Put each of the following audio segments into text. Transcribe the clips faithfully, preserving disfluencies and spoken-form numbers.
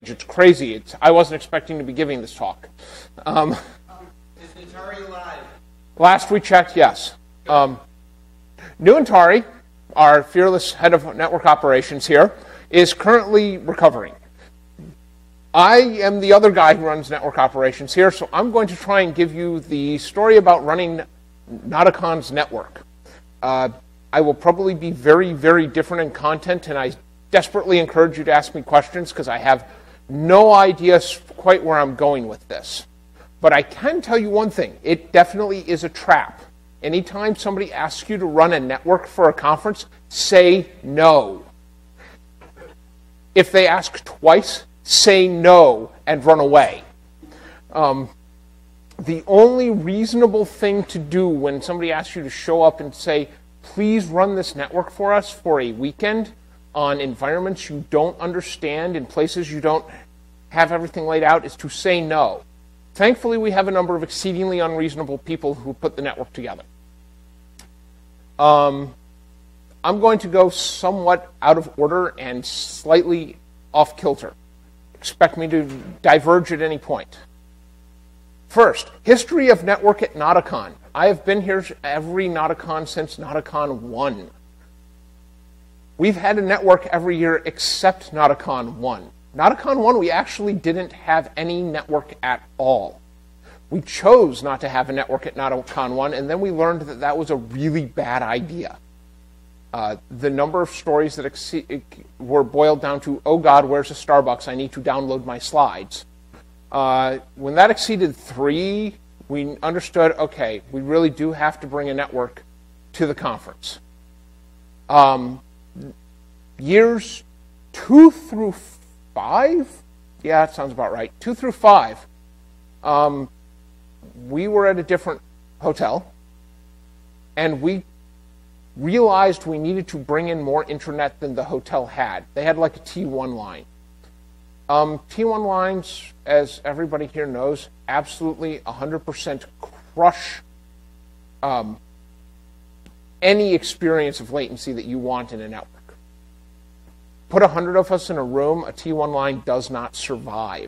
It's crazy. It's, I wasn't expecting to be giving this talk. Um, Is Ntari live? Last we checked, yes. Um, New Ntari, our fearless head of network operations here, is currently recovering. I am the other guy who runs network operations here, so I'm going to try and give you the story about running Notacon's network. Uh, I will probably be very, very different in content, and I desperately encourage you to ask me questions because I have no idea quite where I'm going with this. But I can tell you one thing. It definitely is a trap. Anytime somebody asks you to run a network for a conference, say no. If they ask twice, say no and run away. Um, the only reasonable thing to do when somebody asks you to show up and say, please run this network for us for a weekend on environments you don't understand, in places you don't have everything laid out, is to say no. Thankfully, we have a number of exceedingly unreasonable people who put the network together. Um, I'm going to go somewhat out of order and slightly off kilter. Expect me to diverge at any point. First, history of network at Notacon. I have been here every Notacon since Notacon one. We've had a network every year except Notacon one. Notacon one, we actually didn't have any network at all. We chose not to have a network at Notacon one, and then we learned that that was a really bad idea. Uh, the number of stories that exceed, were boiled down to, oh God, where's a Starbucks? I need to download my slides. Uh, when that exceeded three, we understood, okay, we really do have to bring a network to the conference. Um, years two through five? Yeah, that sounds about right. Two through five. Um, we were at a different hotel, and we realized we needed to bring in more internet than the hotel had. They had like a T one line. Um, T one lines, as everybody here knows, absolutely one hundred percent crush um, any experience of latency that you want in a network. Put one hundred of us in a room, a T one line does not survive.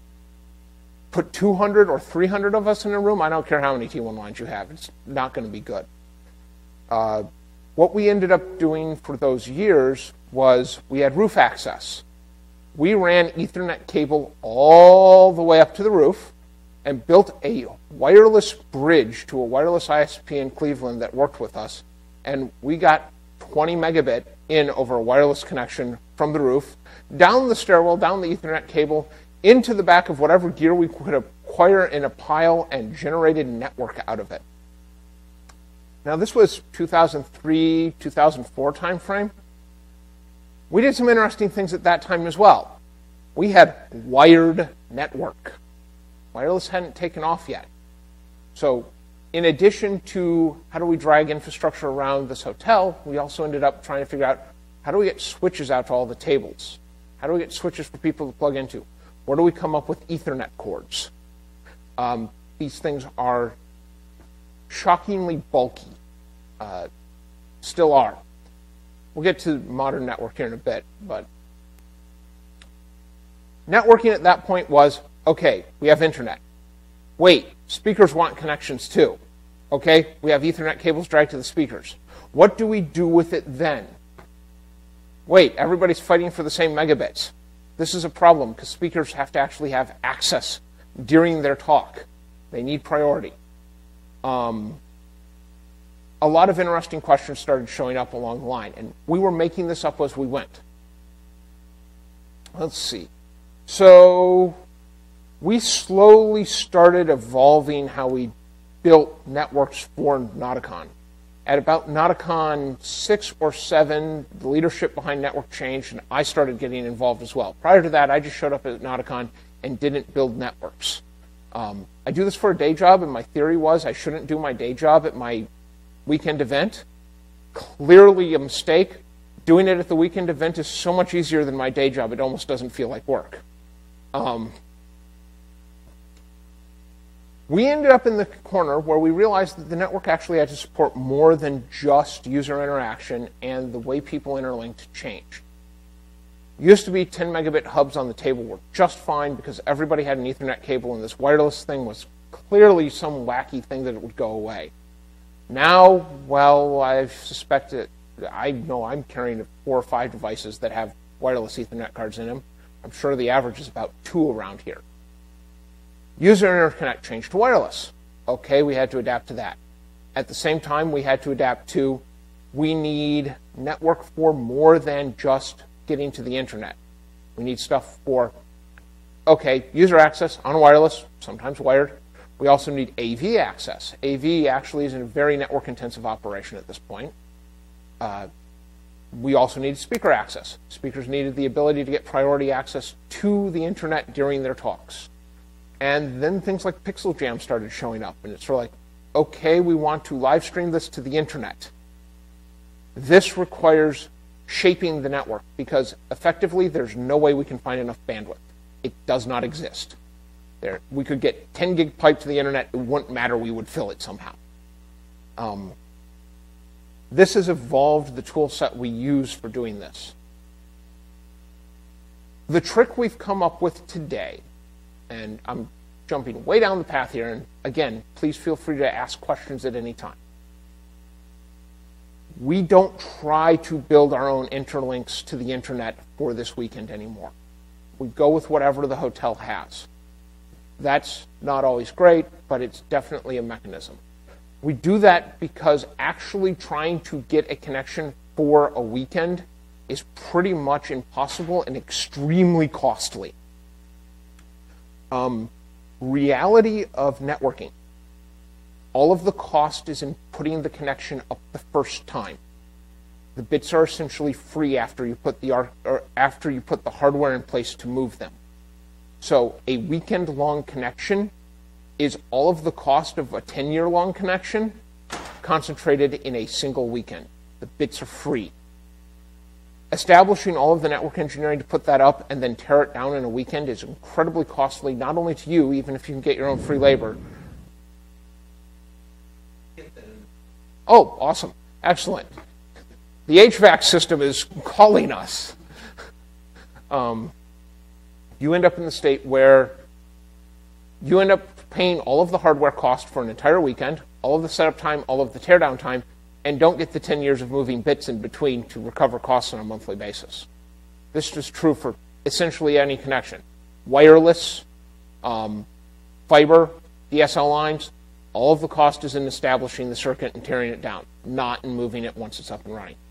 Put two hundred or three hundred of us in a room, I don't care how many T one lines you have, it's not going to be good. Uh, what we ended up doing for those years was we had roof access. We ran Ethernet cable all the way up to the roof and built a wireless bridge to a wireless I S P in Cleveland that worked with us, and we got twenty megabit in over a wireless connection from the roof, down the stairwell, down the Ethernet cable, into the back of whatever gear we could acquire in a pile, and generated network out of it. Now this was two thousand three, two thousand four timeframe. We did some interesting things at that time as well. We had wired network. Wireless hadn't taken off yet. So in addition to how do we drag infrastructure around this hotel, we also ended up trying to figure out how do we get switches out to all the tables? How do we get switches for people to plug into? Where do we come up with Ethernet cords? Um, these things are shockingly bulky. Uh, still are. We'll get to modern network here in a bit, but networking at that point was, okay, we have internet. Wait, speakers want connections too. Okay, we have Ethernet cables dragged to the speakers. What do we do with it then? Wait, everybody's fighting for the same megabits. This is a problem because speakers have to actually have access during their talk. They need priority. Um, a lot of interesting questions started showing up along the line, and we were making this up as we went. Let's see. So we slowly started evolving how we built networks for Notacon. At about Notacon six or seven, the leadership behind network changed, and I started getting involved as well. Prior to that, I just showed up at Notacon and didn't build networks. Um, I do this for a day job, and my theory was I shouldn't do my day job at my weekend event. Clearly a mistake. Doing it at the weekend event is so much easier than my day job. It almost doesn't feel like work. Um, we ended up in the corner where we realized that the network actually had to support more than just user interaction, and the way people interlinked changed. Used to be ten megabit hubs on the table were just fine because everybody had an Ethernet cable, and this wireless thing was clearly some wacky thing that it would go away. Now, well, I suspect that I know I'm carrying four or five devices that have wireless Ethernet cards in them. I'm sure the average is about two around here. User interconnect changed to wireless. Okay, we had to adapt to that. At the same time, we had to adapt to we need network for more than just getting to the internet. We need stuff for, okay, user access on wireless, sometimes wired. We also need A V access. A V actually is a very network-intensive operation at this point. Uh, we also needed speaker access. Speakers needed the ability to get priority access to the internet during their talks. And then things like Pixel Jam started showing up, and it's sort of like, okay, we want to live stream this to the internet. This requires shaping the network because effectively there's no way we can find enough bandwidth. It does not exist. There, we could get ten gig pipe to the internet, it wouldn't matter, we would fill it somehow. Um, this has evolved the tool set we use for doing this. The trick we've come up with today, and I'm jumping way down the path here, and again, please feel free to ask questions at any time. We don't try to build our own interlinks to the internet for this weekend anymore. We go with whatever the hotel has. That's not always great, but it's definitely a mechanism. We do that because actually trying to get a connection for a weekend is pretty much impossible and extremely costly. Um, reality of networking. All of the cost is in putting the connection up the first time. The bits are essentially free after you put the or after you put the hardware in place to move them. So a weekend-long connection is all of the cost of a ten-year-long connection concentrated in a single weekend. The bits are free. Establishing all of the network engineering to put that up and then tear it down in a weekend is incredibly costly, not only to you, even if you can get your own free labor. Oh, awesome. Excellent. The H V A C system is calling us. Um, you end up in the state where you end up paying all of the hardware cost for an entire weekend, all of the setup time, all of the teardown time, and don't get the ten years of moving bits in between to recover costs on a monthly basis. This is true for essentially any connection. Wireless, um, fiber, D S L lines, all of the cost is in establishing the circuit and tearing it down, not in moving it once it's up and running.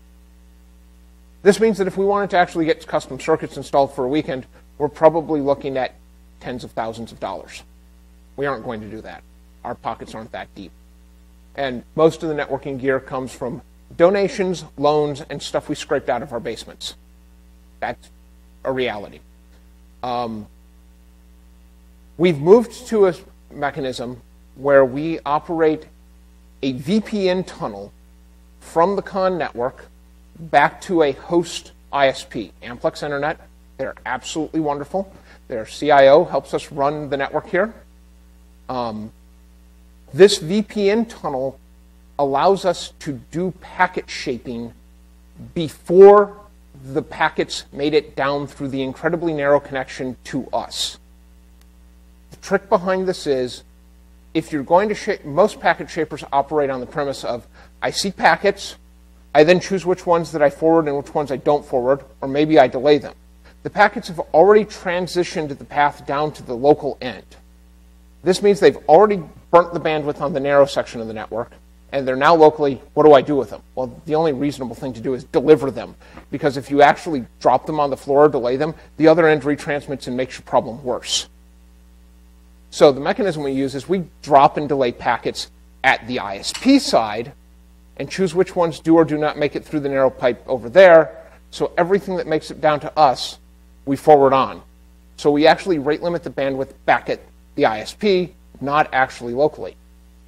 This means that if we wanted to actually get custom circuits installed for a weekend, we're probably looking at tens of thousands of dollars. We aren't going to do that. Our pockets aren't that deep. And most of the networking gear comes from donations, loans, and stuff we scraped out of our basements. That's a reality. Um, we've moved to a mechanism where we operate a V P N tunnel from the C O N network back to a host I S P, Amplex Internet. They're absolutely wonderful. Their C I O helps us run the network here. Um, this V P N tunnel allows us to do packet shaping before the packets made it down through the incredibly narrow connection to us. The trick behind this is, if you're going to shape, most packet shapers operate on the premise of, I see packets, I then choose which ones that I forward and which ones I don't forward, or maybe I delay them. The packets have already transitioned the path down to the local end. This means they've already burnt the bandwidth on the narrow section of the network, and they're now locally, what do I do with them? Well, the only reasonable thing to do is deliver them, because if you actually drop them on the floor or delay them, the other end retransmits and makes your problem worse. So the mechanism we use is we drop and delay packets at the I S P side and choose which ones do or do not make it through the narrow pipe over there, so everything that makes it down to us, we forward on. So we actually rate limit the bandwidth back at the I S P, not actually locally.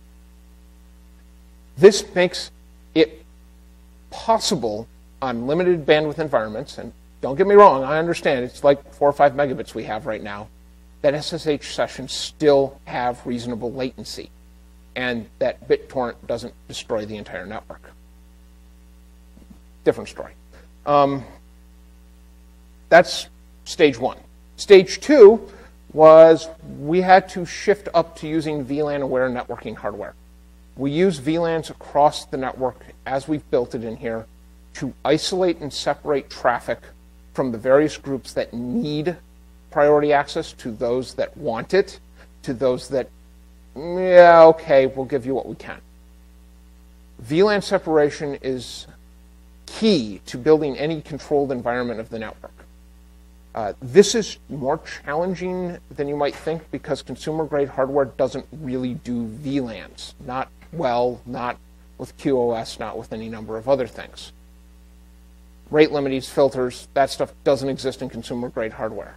This makes it possible on limited bandwidth environments, and don't get me wrong, I understand it's like four or five megabits we have right now, that S S H sessions still have reasonable latency, and that BitTorrent doesn't destroy the entire network. Different story. Um, that's stage one. Stage two was we had to shift up to using V LAN-aware networking hardware. We use V LANs across the network as we've built it in here to isolate and separate traffic from the various groups that need priority access to those that want it, to those that, yeah, okay, we'll give you what we can. V LAN separation is key to building any controlled environment of the network. Uh, this is more challenging than you might think because consumer-grade hardware doesn't really do V LANs. Not well, not with Q o S, not with any number of other things. Rate limiting filters, that stuff doesn't exist in consumer-grade hardware.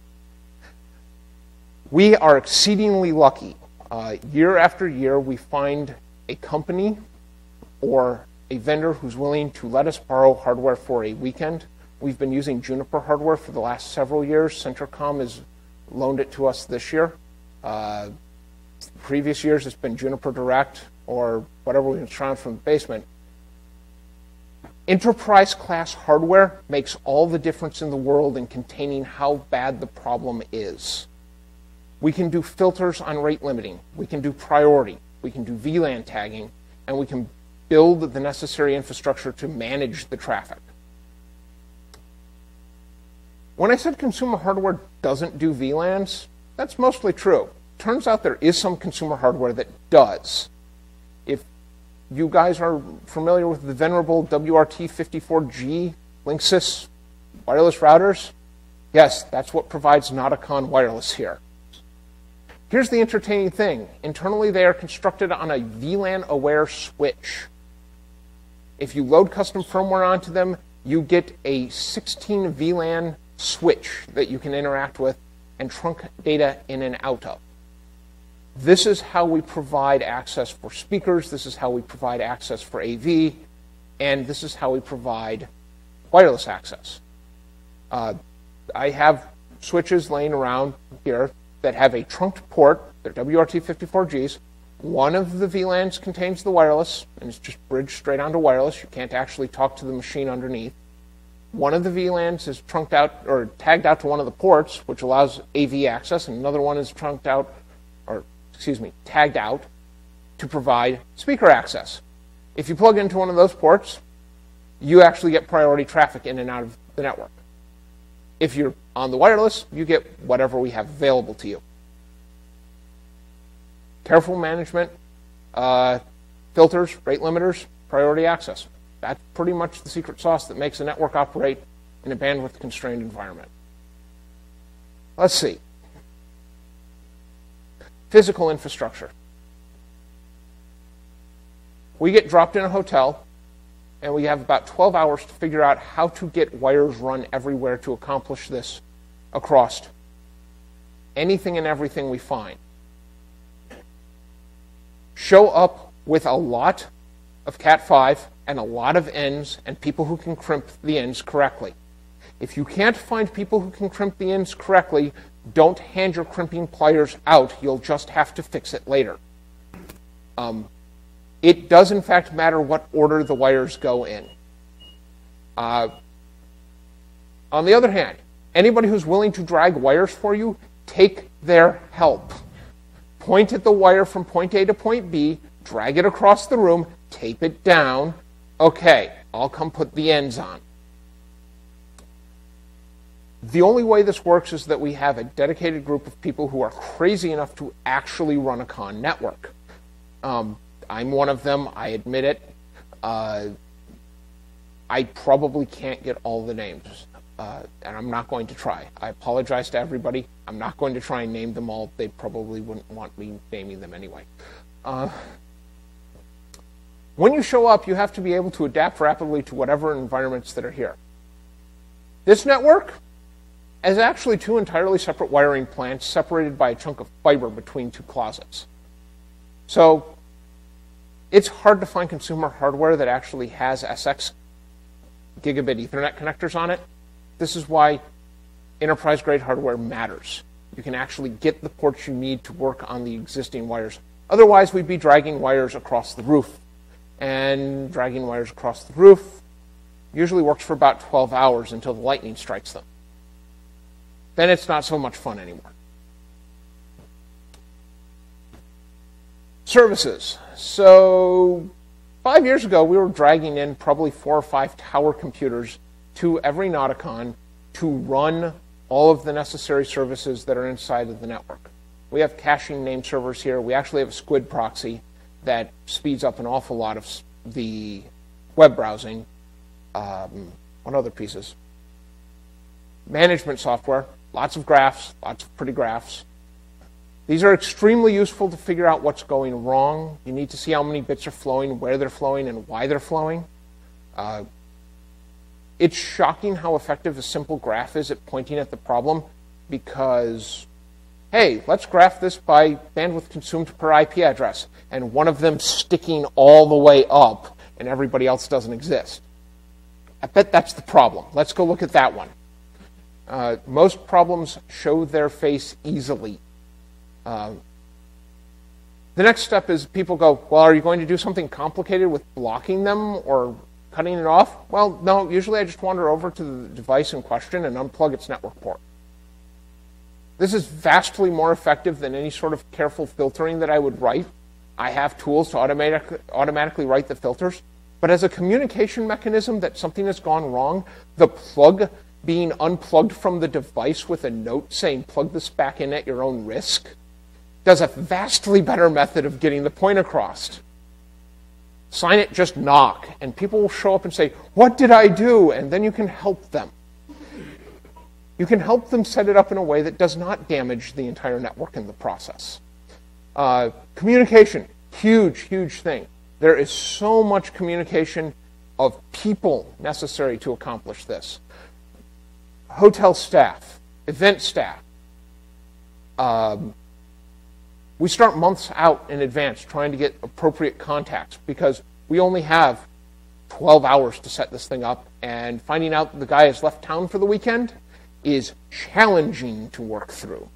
We are exceedingly lucky. Uh, year after year, we find a company or a vendor who's willing to let us borrow hardware for a weekend. We've been using Juniper hardware for the last several years. Centricom has loaned it to us this year. Uh, previous years, it's been Juniper Direct or whatever we've been trying from the basement. Enterprise-class hardware makes all the difference in the world in containing how bad the problem is. We can do filters on rate limiting. We can do priority. We can do V LAN tagging. And we can build the necessary infrastructure to manage the traffic. When I said consumer hardware doesn't do V LANs, that's mostly true. Turns out there is some consumer hardware that does. If you guys are familiar with the venerable W R T fifty-four G Linksys wireless routers, yes, that's what provides Nauticon Wireless here. Here's the entertaining thing. Internally, they are constructed on a V LAN-aware switch. If you load custom firmware onto them, you get a sixteen V LAN switch that you can interact with and trunk data in and out of. This is how we provide access for speakers, this is how we provide access for A V, and this is how we provide wireless access. Uh, I have switches laying around here that have a trunked port, they're W R T fifty-four Gs. One of the V LANs contains the wireless, and it's just bridged straight onto wireless. You can't actually talk to the machine underneath. One of the V LANs is trunked out or tagged out to one of the ports, which allows A V access, and another one is trunked out, or excuse me, tagged out to provide speaker access. If you plug into one of those ports, you actually get priority traffic in and out of the network. If you're on the wireless, you get whatever we have available to you. Careful management, uh, filters, rate limiters, priority access. That's pretty much the secret sauce that makes a network operate in a bandwidth-constrained environment. Let's see. Physical infrastructure. We get dropped in a hotel, and we have about twelve hours to figure out how to get wires run everywhere to accomplish this across anything and everything we find. Show up with a lot of cat five and a lot of ends and people who can crimp the ends correctly. If you can't find people who can crimp the ends correctly, don't hand your crimping pliers out. You'll just have to fix it later. Um, it does, in fact, matter what order the wires go in. Uh, on the other hand, anybody who's willing to drag wires for you, take their help. Point at the wire from point A to point B, drag it across the room, tape it down. Okay, I'll come put the ends on. The only way this works is that we have a dedicated group of people who are crazy enough to actually run a CON network. Um, I'm one of them, I admit it. Uh, I probably can't get all the names, uh, and I'm not going to try. I apologize to everybody. I'm not going to try and name them all. They probably wouldn't want me naming them anyway. Uh, when you show up, you have to be able to adapt rapidly to whatever environments that are here. This network is actually two entirely separate wiring plants separated by a chunk of fiber between two closets. So it's hard to find consumer hardware that actually has S X gigabit Ethernet connectors on it. This is why enterprise-grade hardware matters. You can actually get the ports you need to work on the existing wires. Otherwise, we'd be dragging wires across the roof. And dragging wires across the roof usually works for about twelve hours until the lightning strikes them. then it's not so much fun anymore. Services. So five years ago, we were dragging in probably four or five tower computers to every Nauticon to run all of the necessary services that are inside of the network. We have caching name servers here. We actually have a Squid proxy that speeds up an awful lot of the web browsing. Um, what other pieces? Management software, lots of graphs, lots of pretty graphs. These are extremely useful to figure out what's going wrong. You need to see how many bits are flowing, where they're flowing, and why they're flowing. Uh, it's shocking how effective a simple graph is at pointing at the problem because, hey, let's graph this by bandwidth consumed per I P address, and one of them sticking all the way up and everybody else doesn't exist. I bet that's the problem. Let's go look at that one. Uh, most problems show their face easily. Uh, the next step is people go, well, are you going to do something complicated with blocking them or cutting it off? Well, no, usually I just wander over to the device in question and unplug its network port. This is vastly more effective than any sort of careful filtering that I would write. I have tools to automatic, automatically write the filters, but as a communication mechanism that something has gone wrong, the plug being unplugged from the device with a note saying plug this back in at your own risk does a vastly better method of getting the point across. Sign it, just knock, and people will show up and say, what did I do? And then you can help them. You can help them set it up in a way that does not damage the entire network in the process. Uh, communication, huge, huge thing. There is so much communication of people necessary to accomplish this. Hotel staff, event staff. Um, we start months out in advance trying to get appropriate contacts because we only have twelve hours to set this thing up, and finding out the guy has left town for the weekend is challenging to work through.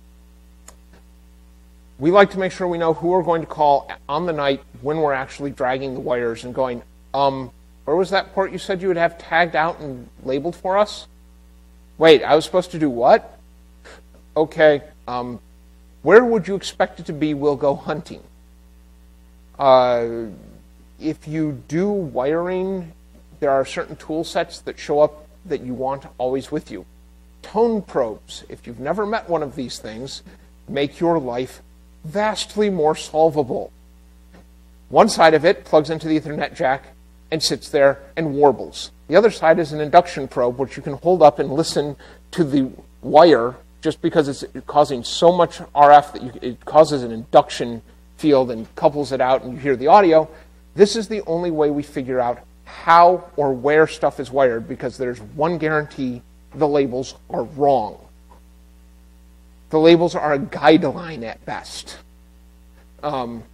We like to make sure we know who we're going to call on the night when we're actually dragging the wires and going, um, where was that port you said you would have tagged out and labeled for us? Wait, I was supposed to do what? Okay, um, where would you expect it to be? We'll go hunting. Uh, if you do wiring, there are certain tool sets that show up that you want always with you. Tone probes, if you've never met one of these things, make your life vastly more solvable. One side of it plugs into the Ethernet jack and sits there and warbles. The other side is an induction probe, which you can hold up and listen to the wire just because it's causing so much R F that you, it causes an induction field and couples it out and you hear the audio. This is the only way we figure out how or where stuff is wired because there's one guarantee: the labels are wrong. The labels are a guideline at best. Um,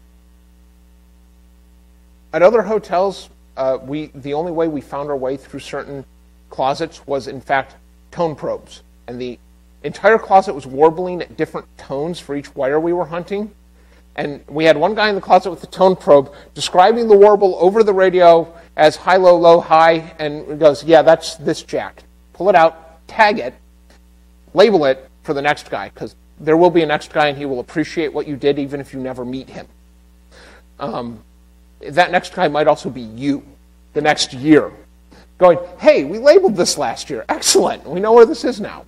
at other hotels, uh, we the only way we found our way through certain closets was, in fact, tone probes. And the entire closet was warbling at different tones for each wire we were hunting. And we had one guy in the closet with the tone probe describing the warble over the radio as high, low, low, high, and it goes, yeah, that's this jack. Pull it out, tag it, label it for the next guy, because there will be a next guy and he will appreciate what you did even if you never meet him. Um, that next guy might also be you the next year, going, hey, we labeled this last year. Excellent. We know where this is now.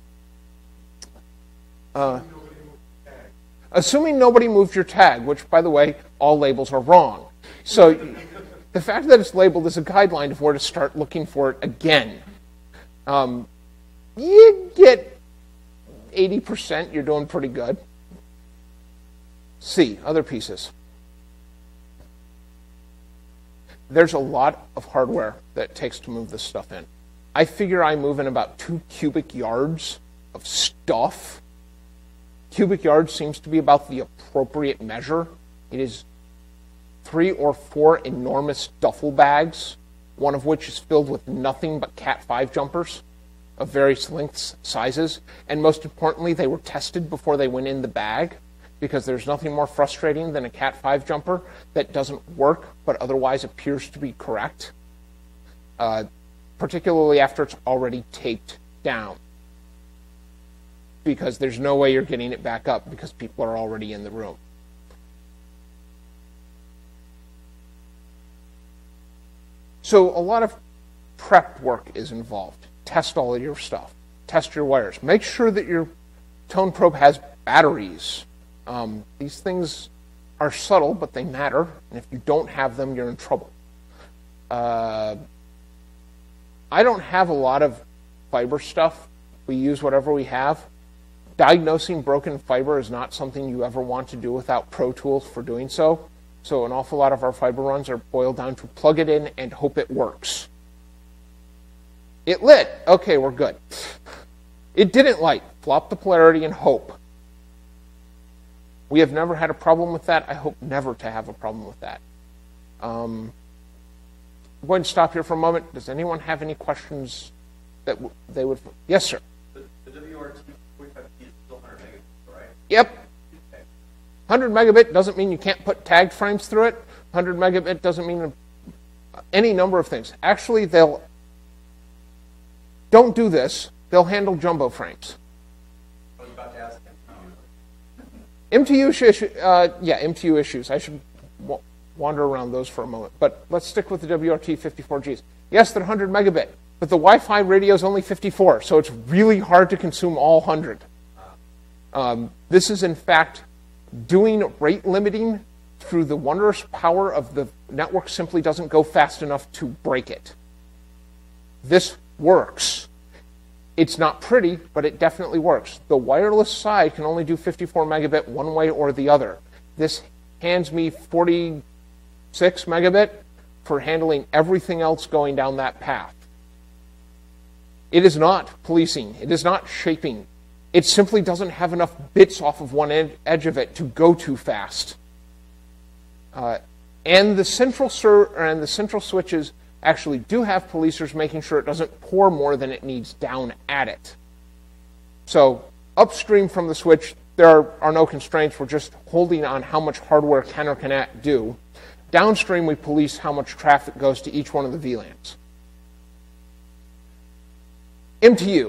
Uh, assuming nobody moved your tag, which, by the way, all labels are wrong. So the fact that it's labeled is a guideline of where to start looking for it again. Um, you get eighty percent, you're doing pretty good. C, other pieces. There's a lot of hardware that it takes to move this stuff in. I figure I move in about two cubic yards of stuff. Cubic yards seems to be about the appropriate measure. It is three or four enormous duffel bags, one of which is filled with nothing but cat five jumpers of various lengths, sizes, and most importantly, they were tested before they went in the bag, because there's nothing more frustrating than a cat five jumper that doesn't work but otherwise appears to be correct, uh, particularly after it's already taped down. because there's no way you're getting it back up because people are already in the room. So a lot of prep work is involved. Test all of your stuff. Test your wires. Make sure that your tone probe has batteries. Um, these things are subtle, but they matter. And if you don't have them, you're in trouble. Uh, I don't have a lot of fiber stuff. We use whatever we have. Diagnosing broken fiber is not something you ever want to do without Pro Tools for doing so. So an awful lot of our fiber runs are boiled down to plug it in and hope it works. It lit. Okay, we're good. It didn't light. Flop the polarity and hope. We have never had a problem with that. I hope never to have a problem with that. Um, I'm going to stop here for a moment. Does anyone have any questions that w they would... Yes, sir. The, the W R T forty-five T is still one hundred megabits, right? Yep. Okay. one hundred megabit doesn't mean you can't put tagged frames through it. one hundred megabit doesn't mean any number of things. Actually, they'll... Don't do this. They'll handle jumbo frames. I was about to ask him. M T U issues, uh, yeah, M T U issues. I should w wander around those for a moment. But let's stick with the W R T fifty-four Gs. Yes, they're one hundred megabit, but the Wi-Fi radio is only fifty-four, so it's really hard to consume all one hundred. Um, this is, in fact, doing rate limiting through the wondrous power of the network simply doesn't go fast enough to break it. This works. It's not pretty, but it definitely works. The wireless side can only do fifty-four megabit one way or the other. This hands me forty-six megabit for handling everything else going down that path. It is not policing. It is not shaping. It simply doesn't have enough bits off of one ed edge of it to go too fast. Uh, and the central ser and the central switches actually do have policers making sure it doesn't pour more than it needs down at it. So upstream from the switch, there are, are no constraints. We're just holding on how much hardware can or cannot do. Downstream, we police how much traffic goes to each one of the V LANs. M T U.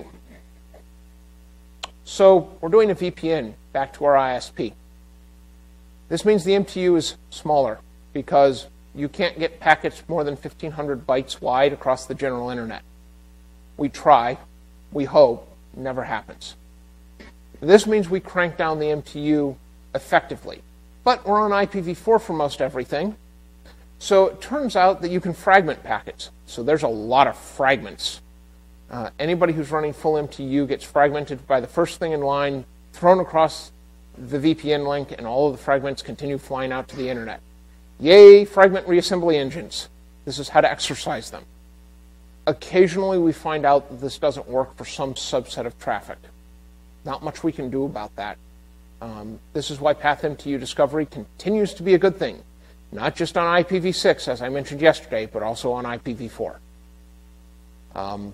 So we're doing a V P N back to our I S P. This means the M T U is smaller because you can't get packets more than fifteen hundred bytes wide across the general internet. We try, we hope, never happens. This means we crank down the M T U effectively. But we're on I P v four for most everything. So it turns out that you can fragment packets. So there's a lot of fragments. Uh, anybody who's running full M T U gets fragmented by the first thing in line, thrown across the V P N link, and all of the fragments continue flying out to the internet. Yay, fragment reassembly engines. This is how to exercise them. Occasionally we find out that this doesn't work for some subset of traffic. Not much we can do about that. Um, this is why Path M T U discovery continues to be a good thing. Not just on I P v six, as I mentioned yesterday, but also on I P v four. Um,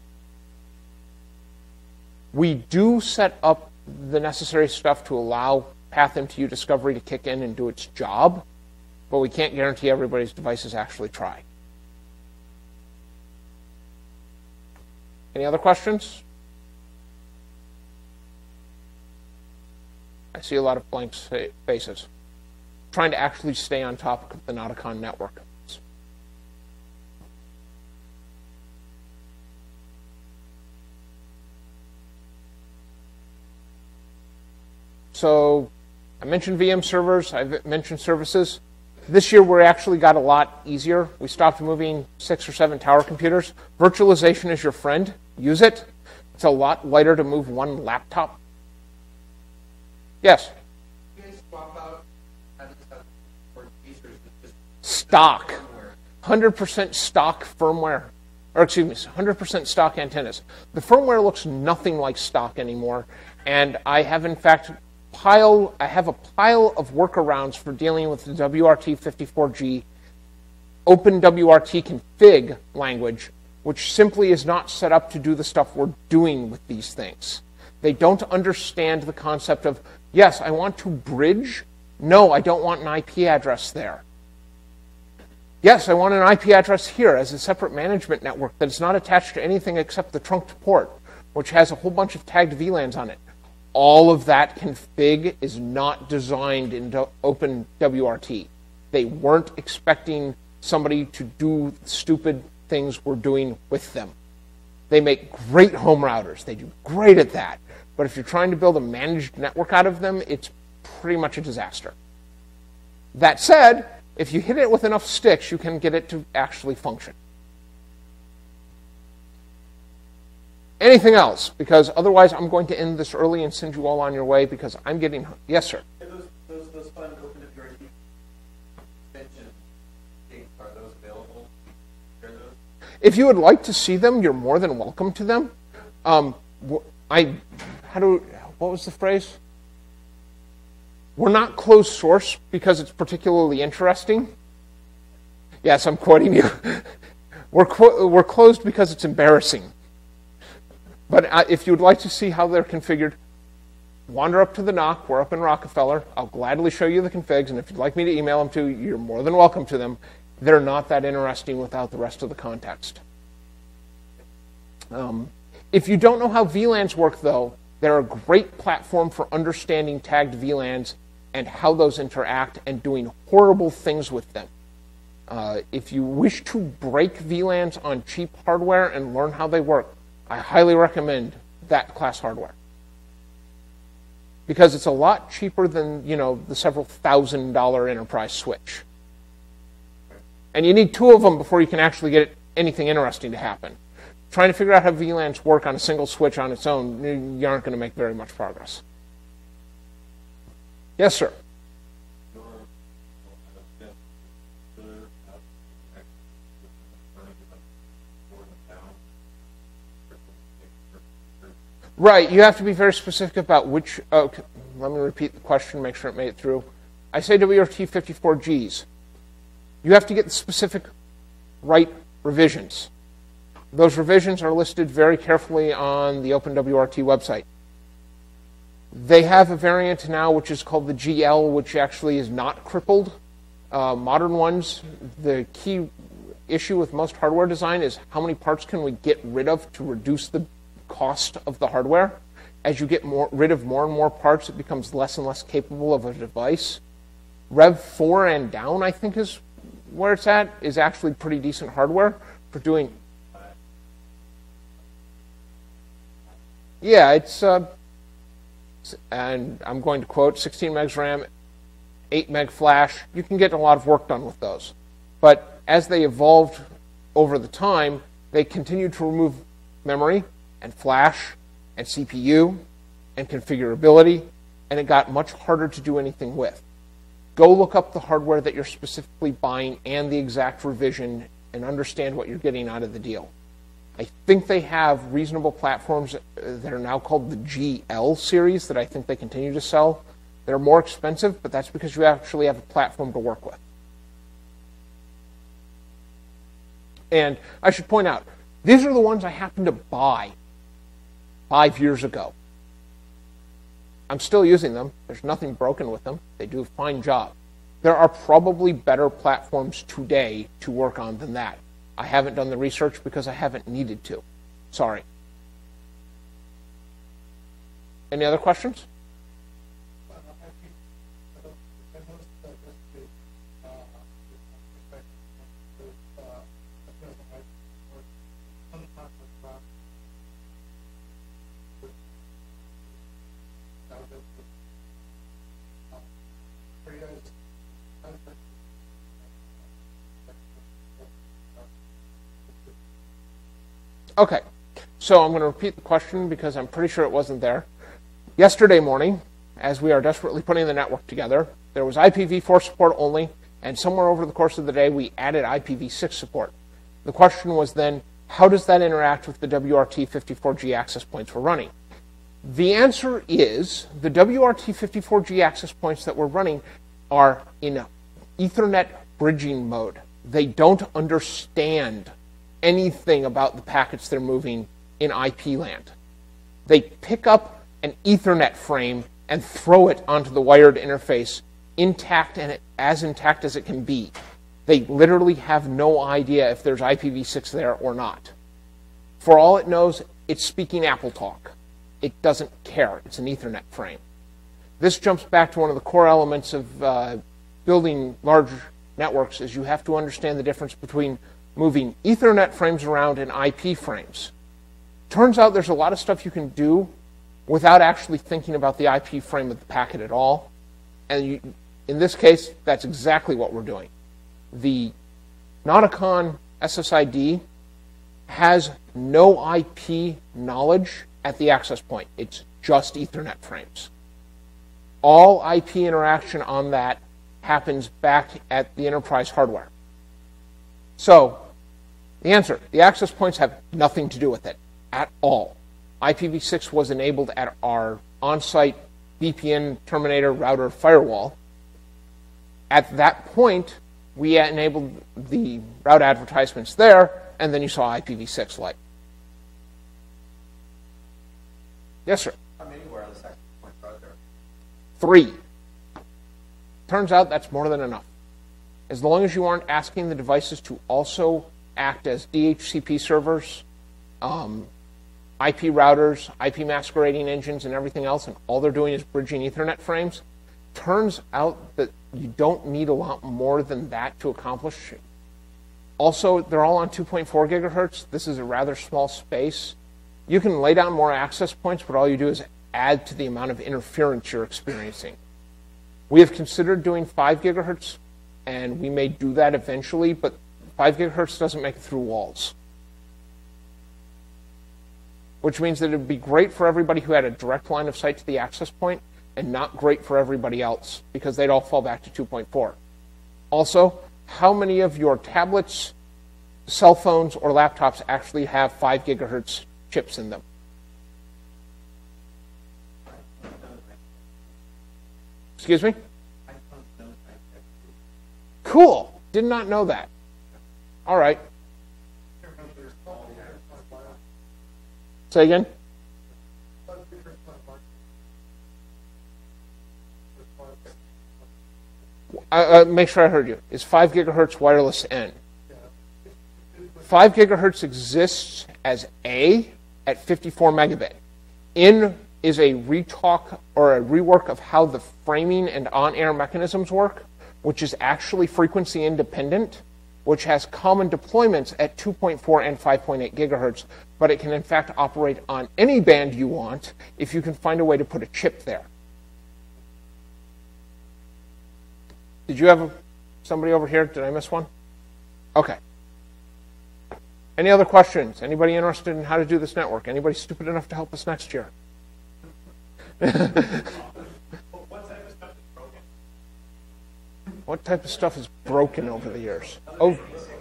we do set up the necessary stuff to allow Path M T U discovery to kick in and do its job, but we can't guarantee everybody's devices actually try. Any other questions? I see a lot of blank faces. Trying to actually stay on top of the Nauticon network. So I mentioned V M servers, I've mentioned services. This year we actually got a lot easier. We stopped moving six or seven tower computers. Virtualization is your friend. Use it. It's a lot lighter to move one laptop. Yes? You guys swap out for users with just Stock. firmware. one hundred percent stock firmware. Or excuse me, one hundred percent stock antennas. The firmware looks nothing like stock anymore. And I have in fact pile, I have a pile of workarounds for dealing with the W R T fifty-four G Open W R T config language, which simply is not set up to do the stuff we're doing with these things. They don't understand the concept of, yes, I want to bridge. No, I don't want an I P address there. Yes, I want an I P address here as a separate management network that is not attached to anything except the trunked port, which has a whole bunch of tagged V LANs on it. all of that config is not designed in OpenWRT. They weren't expecting somebody to do stupid things we're doing with them. They make great home routers. They do great at that. But if you're trying to build a managed network out of them, it's pretty much a disaster. That said, if you hit it with enough sticks, you can get it to actually function. Anything else? Because otherwise I'm going to end this early and send you all on your way because I'm getting... Yes, sir? Those, those, those fun OpenWRT extension things, are those available? Are those? If you would like to see them, you're more than welcome to them. Um, I, how do, what was the phrase? We're not closed source because it's particularly interesting. Yes, I'm quoting you. we're, we're closed because it's embarrassing. But uh, if you would like to see how they're configured, wander up to the N O C. We're up in Rockefeller. I'll gladly show you the configs, and if you'd like me to email them to you, you're more than welcome to them. They're not that interesting without the rest of the context. Um, if you don't know how V LANs work, though, they're a great platform for understanding tagged V LANs and how those interact and doing horrible things with them. Uh, if you wish to break V LANs on cheap hardware and learn how they work, I highly recommend that class hardware. Because it's a lot cheaper than, you know, the several thousand dollar enterprise switch. And you need two of them before you can actually get anything interesting to happen. Trying to figure out how V LANs work on a single switch on its own, you aren't going to make very much progress. Yes, sir? Right, you have to be very specific about which, okay, let me repeat the question, make sure it made it through. I say W R T fifty-four Gs. You have to get the specific right revisions. Those revisions are listed very carefully on the OpenWRT website. They have a variant now which is called the G L, which actually is not crippled. Uh, modern ones, the key issue with most hardware design is how many parts can we get rid of to reduce the cost of the hardware. As you get more, rid of more and more parts, it becomes less and less capable of a device. Rev four and down, I think, is where it's at, is actually pretty decent hardware for doing... Yeah, it's... Uh, and I'm going to quote, sixteen megs RAM, eight meg flash. You can get a lot of work done with those. But as they evolved over the time, they continued to remove memory and flash and C P U and configurability, and it got much harder to do anything with. Go look up the hardware that you're specifically buying and the exact revision and understand what you're getting out of the deal. I think they have reasonable platforms that are now called the G L series that I think they continue to sell. They're more expensive, but that's because you actually have a platform to work with. And I should point out, these are the ones I happened to buy five years ago. I'm still using them. There's nothing broken with them. They do a fine job. There are probably better platforms today to work on than that. I haven't done the research because I haven't needed to. Sorry. Any other questions? Okay, so I'm going to repeat the question because I'm pretty sure it wasn't there. Yesterday morning, as we are desperately putting the network together, there was I P v four support only, and somewhere over the course of the day, we added I P v six support. The question was then, how does that interact with the W R T fifty-four G access points we're running? The answer is the W R T fifty-four G access points that we're running are in Ethernet bridging mode. They don't understand anything about the packets they're moving in I P land. They pick up an Ethernet frame and throw it onto the wired interface intact and as intact as it can be. They literally have no idea if there's I P v six there or not. For all it knows, it's speaking Apple talk. It doesn't care. It's an Ethernet frame. This jumps back to one of the core elements of uh, building large networks is you have to understand the difference between moving Ethernet frames around and I P frames. Turns out there's a lot of stuff you can do without actually thinking about the I P frame of the packet at all. And you, in this case, that's exactly what we're doing. The Nauticon S S I D has no I P knowledge at the access point. It's just Ethernet frames. All I P interaction on that happens back at the enterprise hardware. So, the answer, the access points have nothing to do with it at all. I P v six was enabled at our on-site V P N terminator router firewall. At that point, we enabled the route advertisements there, and then you saw I P v six light. Yes, sir? How many wireless access points are there? Three. Turns out that's more than enough. As long as you aren't asking the devices to also act as D H C P servers, um, I P routers, I P masquerading engines, and everything else, and all they're doing is bridging Ethernet frames, turns out that you don't need a lot more than that to accomplish it. Also, they're all on two point four gigahertz. This is a rather small space. You can lay down more access points, but all you do is add to the amount of interference you're experiencing. We have considered doing five gigahertz, and we may do that eventually, but five gigahertz doesn't make it through walls. Which means that it would be great for everybody who had a direct line of sight to the access point, and not great for everybody else, because they'd all fall back to two point four. Also, how many of your tablets, cell phones, or laptops actually have five gigahertz chips in them? Excuse me? Cool. Did not know that. All right. Say again? Uh, uh, make sure I heard you. Is five gigahertz wireless N? five gigahertz exists as A at fifty-four megabit. N is a retalk or a rework of how the framing and on-air mechanisms work, which is actually frequency independent, which has common deployments at two point four and five point eight gigahertz, but it can in fact operate on any band you want if you can find a way to put a chip there. Did you have a, somebody over here? Did I miss one? Okay. Any other questions? Anybody interested in how to do this network? Anybody stupid enough to help us next year? What type of stuff is broken over the years? Oh,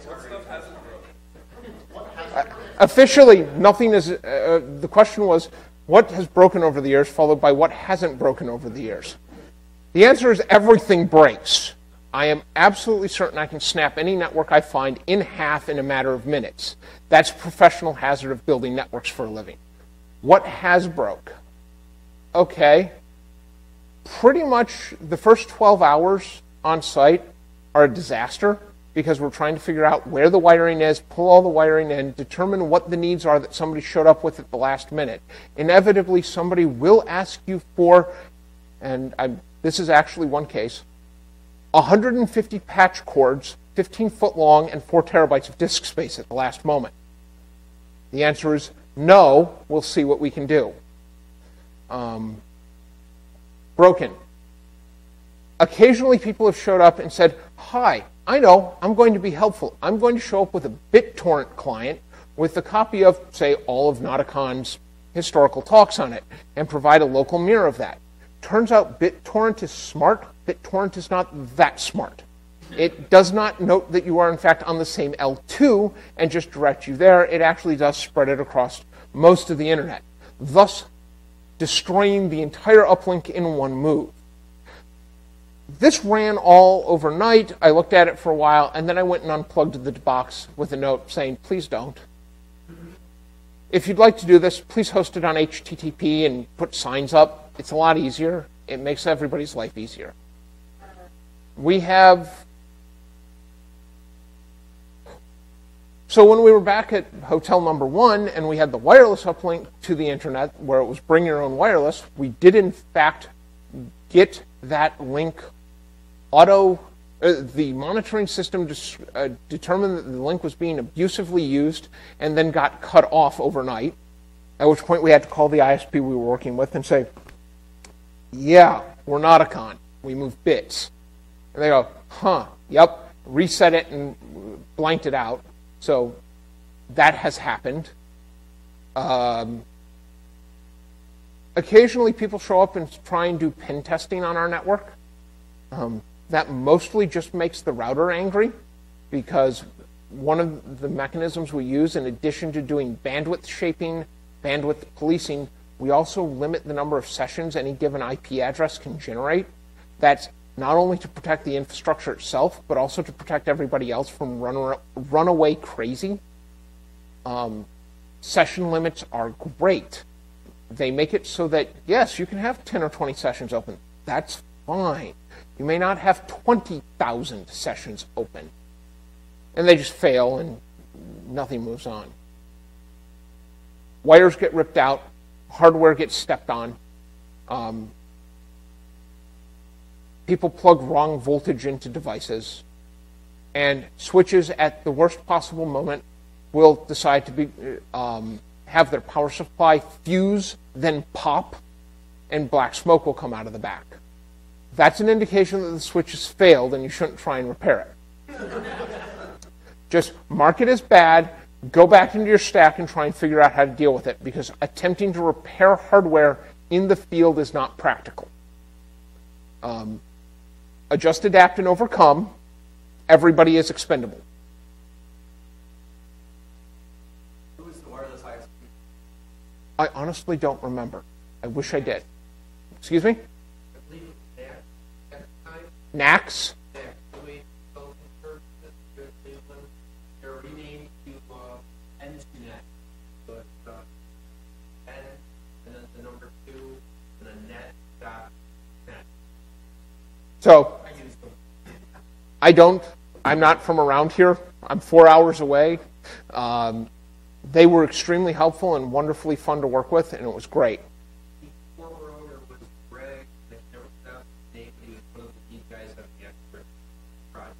uh, officially, nothing is. Uh, the question was, what has broken over the years, followed by what hasn't broken over the years. The answer is everything breaks. I am absolutely certain I can snap any network I find in half in a matter of minutes. That's professional hazard of building networks for a living. What has broke? Okay. Pretty much the first twelve hours on site are a disaster because we're trying to figure out where the wiring is, pull all the wiring in, determine what the needs are that somebody showed up with at the last minute. Inevitably, somebody will ask you for, and I'm, this is actually one case, one hundred fifty patch cords, fifteen foot long, and four terabytes of disk space at the last moment. The answer is no, we'll see what we can do. Um, broken. Occasionally people have showed up and said, hi, I know, I'm going to be helpful. I'm going to show up with a BitTorrent client with a copy of, say, all of Nauticon's historical talks on it and provide a local mirror of that. Turns out BitTorrent is smart. BitTorrent is not that smart. It does not note that you are, in fact, on the same L two and just direct you there. It actually does spread it across most of the internet, thus destroying the entire uplink in one move. This ran all overnight. I looked at it for a while, and then I went and unplugged the box with a note saying, please don't. If you'd like to do this, please host it on H T T P and put signs up. It's a lot easier. It makes everybody's life easier. We have So when we were back at hotel number one and we had the wireless uplink to the internet where it was bring your own wireless, we did in fact get that link auto, uh, the monitoring system dis, uh, determined that the link was being abusively used and then got cut off overnight, at which point we had to call the I S P we were working with and say, yeah, we're Nauticon, we move bits. And they go, huh, yep, reset it and blanked it out. So that has happened. Um, occasionally people show up and try and do pen testing on our network. Um, that mostly just makes the router angry because one of the mechanisms we use, in addition to doing bandwidth shaping, bandwidth policing, we also limit the number of sessions any given I P address can generate. That's not only to protect the infrastructure itself, but also to protect everybody else from run, runaway crazy. Um, session limits are great. They make it so that, yes, you can have ten or twenty sessions open. That's fine. You may not have twenty thousand sessions open. And they just fail and nothing moves on. Wires get ripped out. Hardware gets stepped on. Um, people plug wrong voltage into devices. And switches at the worst possible moment will decide to be um, have their power supply fuse, then pop, and black smoke will come out of the back. That's an indication that the switch has failed and you shouldn't try and repair it. Just mark it as bad, go back into your stack and try and figure out how to deal with it, because attempting to repair hardware in the field is not practical. Um, adjust, adapt, and overcome. Everybody is expendable. Who is the wireless I S P? I honestly don't remember. I wish I did. Excuse me? I believe it was N A C at the time. N A C S? N A C, Louis Consulting Services, here in Cleveland. They're renamed to uh, N C N E T. So it's uh, N, and then the number two, and then net dot net. So, I use them. I don't, I'm not from around here. I'm four hours away. Um, they were extremely helpful and wonderfully fun to work with, and it was great. The former owner was Greg. I never pronounced his name, but he was one of the key guys on the expert project.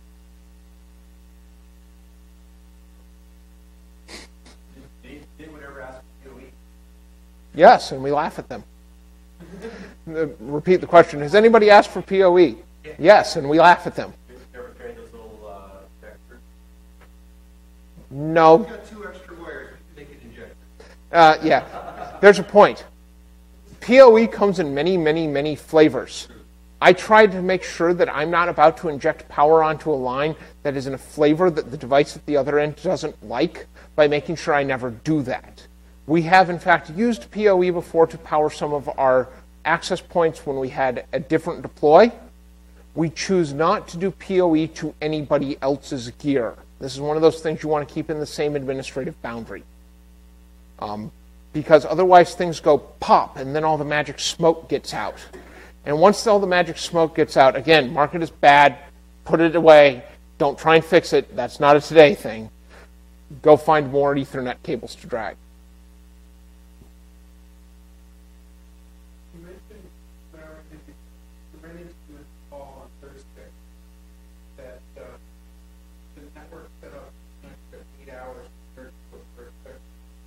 Did anyone ever ask for P O E? Yes, and we laugh at them. Uh, Repeat the question. Has anybody asked for P O E? Yeah. Yes, and we laugh at them. Ever carry those little uh, vectors? No. We've got two extra wires. They can inject. Uh, yeah, there's a point. P O E comes in many, many, many flavors. I tried to make sure that I'm not about to inject power onto a line that is in a flavor that the device at the other end doesn't like by making sure I never do that. We have, in fact, used P O E before to power some of our access points when we had a different deploy. We choose not to do P O E to anybody else's gear. This is one of those things you want to keep in the same administrative boundary. Um, because otherwise things go pop and then all the magic smoke gets out. And once all the magic smoke gets out, again, mark it as bad, put it away, don't try and fix it. That's not a today thing. Go find more Ethernet cables to drag. You mentioned when I was in the ran into this call on Thursday that uh, the network set up an extra eight hours compared to what we're expecting.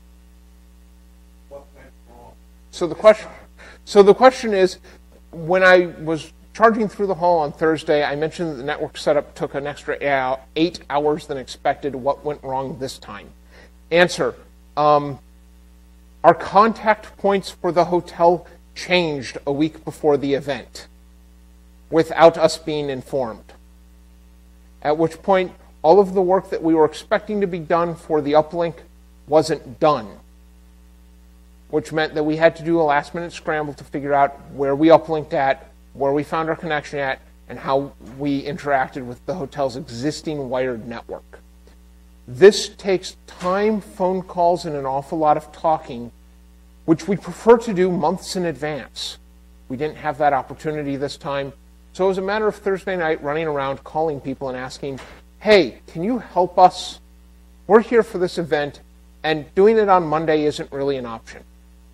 What went wrong? So the question, so the question is, when I was charging through the hall on Thursday, I mentioned that the network setup took an extra eight hours than expected. What went wrong this time? Answer, um, our contact points for the hotel changed a week before the event without us being informed. At which point, all of the work that we were expecting to be done for the uplink wasn't done, which meant that we had to do a last-minute scramble to figure out where we uplinked at, where we found our connection at, and how we interacted with the hotel's existing wired network. This takes time, phone calls, and an awful lot of talking, which we prefer to do months in advance. We didn't have that opportunity this time. So it was a matter of Thursday night running around calling people and asking, hey, can you help us? We're here for this event, and doing it on Monday isn't really an option.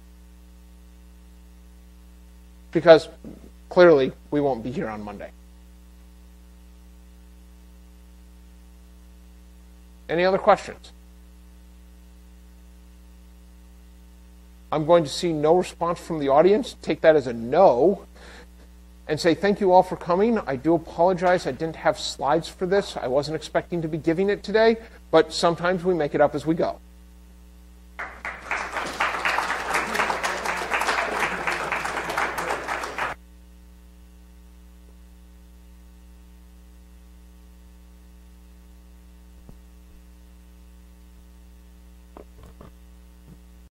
Because clearly we won't be here on Monday. Any other questions? I'm going to see no response from the audience. Take that as a no. And say thank you all for coming. I do apologize. I didn't have slides for this. I wasn't expecting to be giving it today. But sometimes we make it up as we go.